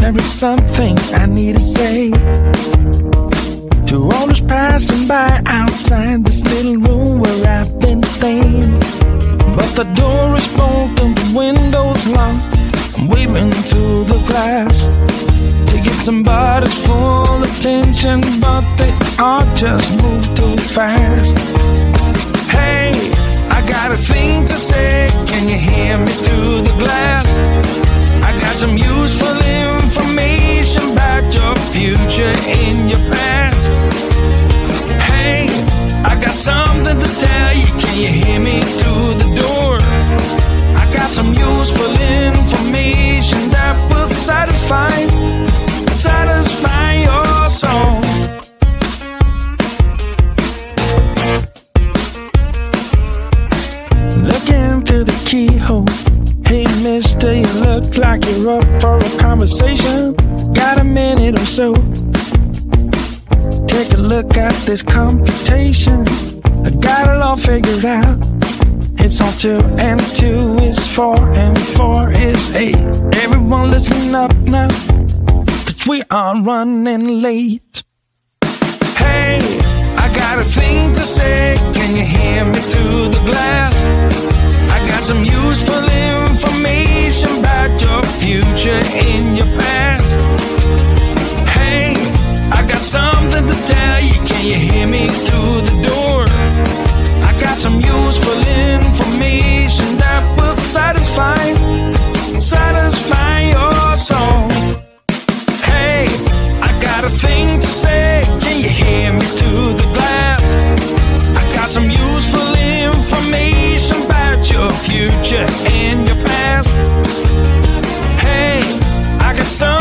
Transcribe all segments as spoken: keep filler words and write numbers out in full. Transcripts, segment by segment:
There is something I need to say to all those passing by outside this little room where I've been staying. But the door is broken, the window's locked. I'm waving through the glass to get somebody's full attention, but they all just move too fast. Hey, I got a thing to say, can you hear me through the glass? I got some useful information about your future and your past. Hey, I got something to tell you, can you hear me through the door? I got some useful information that will satisfy, satisfy your soul. Looking through the keyhole. Hey mister, you look like you're up for a conversation. Got a minute or so? Take a look at this computation. I got it all figured out. It's all two and two is four and four is eight. Everyone listen up now, cause we are running late. Hey, I got a thing to say, can you hear me through the glass? I got some useful information about your future and your past. Hey, I got something to tell you, can you hear me through the door? I got some useful information that will satisfy, satisfy your soul. Hey, I got a thing to say, can you hear me through the glass? I got some useful information about your future and your past. Hey, I got some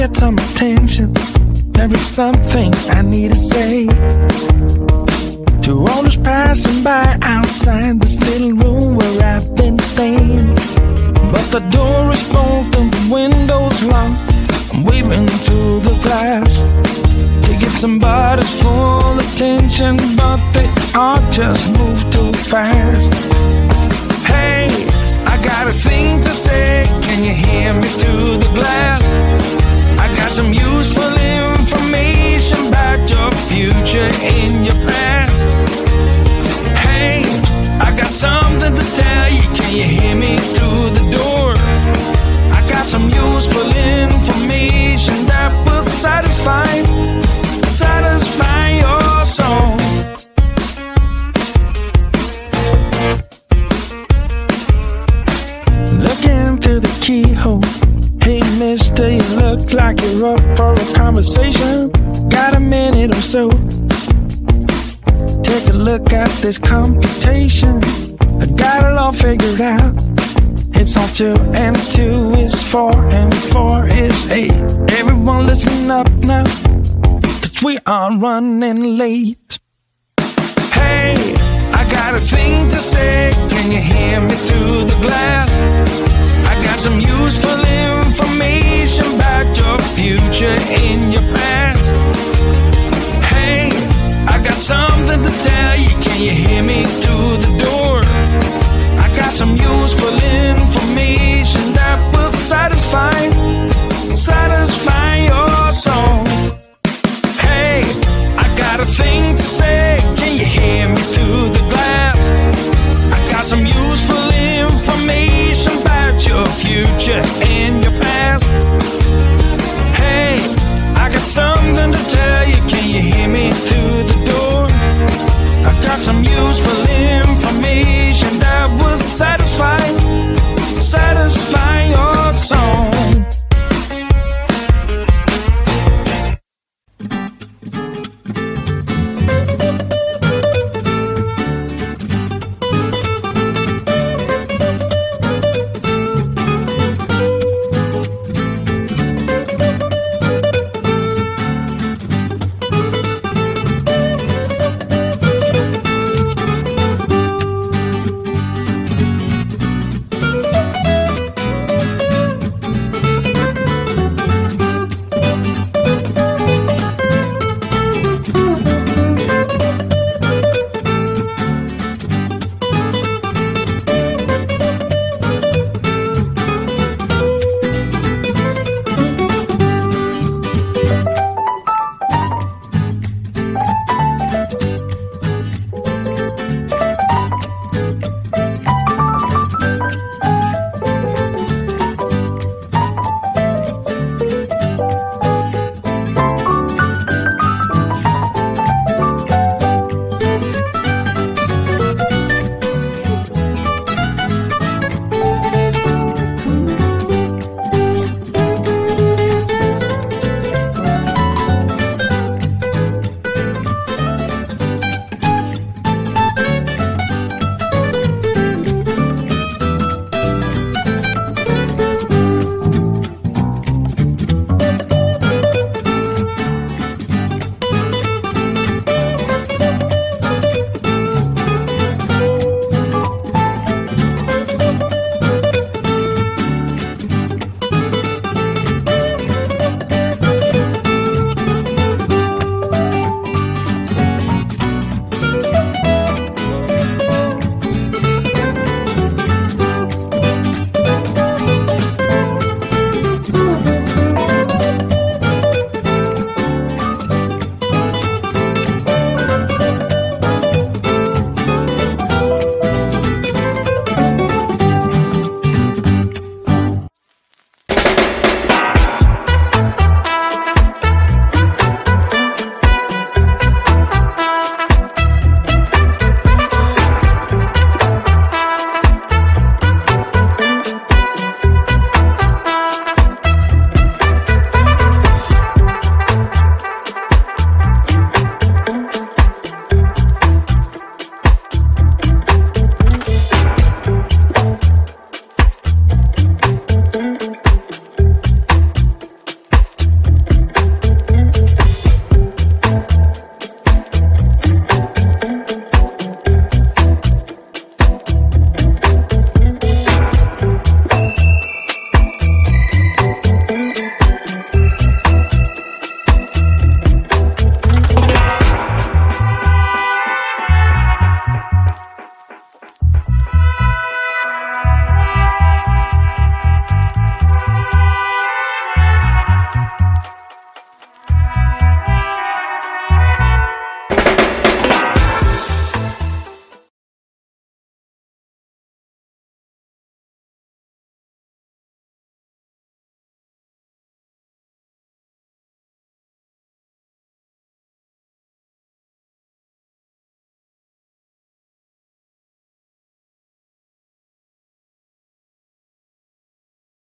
get some attention. There is something I need to say to all those passing by outside this little room where I've been staying. But the door is broken, the window's locked. I'm waving through the glass to get somebody's full attention, but they all just move too fast. Hey, I got a thing to say, can you hear me through the glass? I got some useful information about your future and your past. Hey, I got something to tell you, can you hear me through the door? I got some useful information that will satisfy, satisfy your soul. Looking through the keyhole. Hey mister, you look like you're up for a conversation. Got a minute or so? Take a look at this computation. I got it all figured out. It's all two and two is four and four is eight. Everyone listen up now, 'cause we are running late. Hey, I got a thing to say,